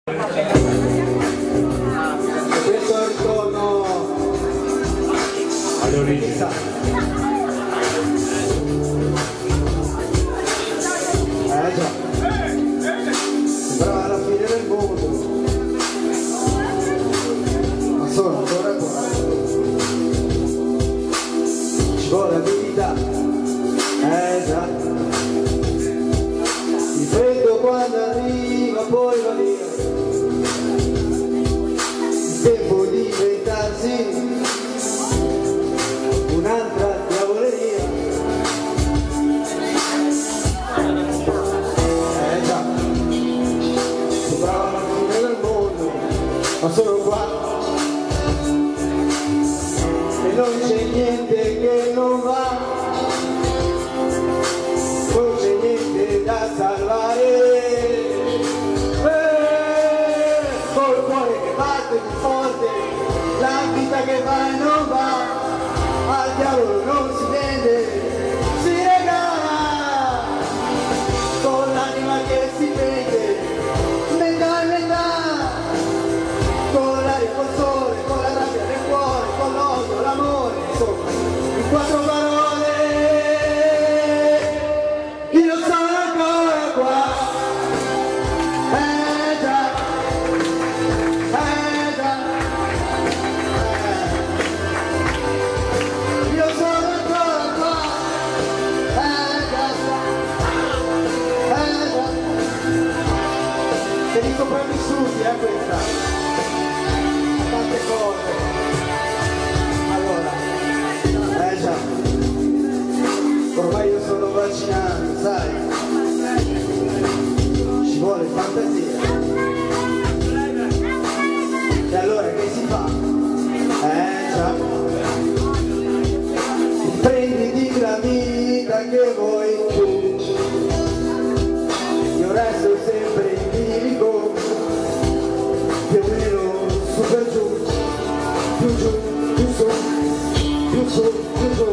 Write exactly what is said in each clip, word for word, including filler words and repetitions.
Questo è il ritorno all'origine. Eh già, sembrava la fine del mondo, ma sono ancora qua. Ci vuole abilità, eh già. Il freddo quando arriva poi va via. Il tempo di inventarsi un'altra diavoleria. Eh già, sembrava la fine del mondo, ma sono qua e non c'è niente che non va, non c'è niente da salvare. Eh, col cuore che batte più forte, la vita che va e non va, al diavolo non si vende, si regala, con l'anima che si vende, metà e metà, con l'aria, col sole, con la rabbia nel cuore, con l'odio, l'amore, insomma, in quattro parole, io sono ancora qua, eh già, eh già, eh. Io sono ancora qua, eh già, eh già, e di sopravvissuti a questa, tante cose, allora, eh già, ormai io sono vaccinato, sai, ci vuole fantasia, e allora che si fa? Eh già, prenditi la vita che vuoi tu, io resto sempre in bilico, più o meno su per giù, più giù, più su, più su, più giù.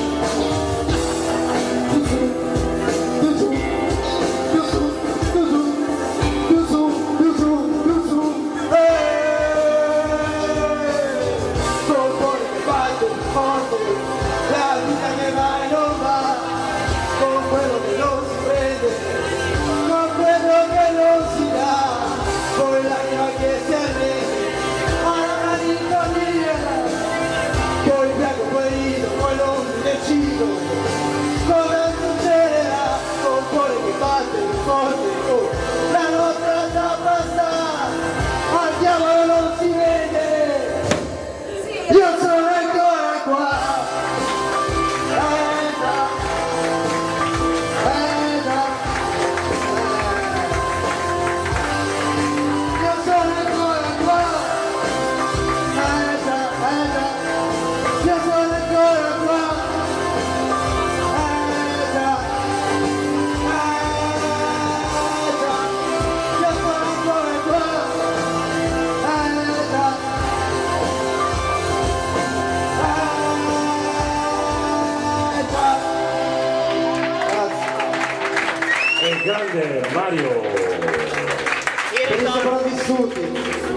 La vita che va e non va, con quello che non si prende, con quello che non si dà, con l'anima che si arrende, alla malinconia, poi piango, poi rido, poi non mi decido, come succederà, con il cuore che batte più forte, oh, la notte da passare, al diavolo non si vede, io sono ancora qua. Grande Mario, Per i sopravvissuti.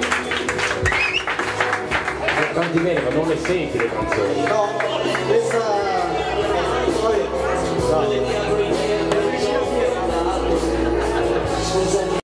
canti bene ma non le senti le canzoni. No, questa... Vabbè. No.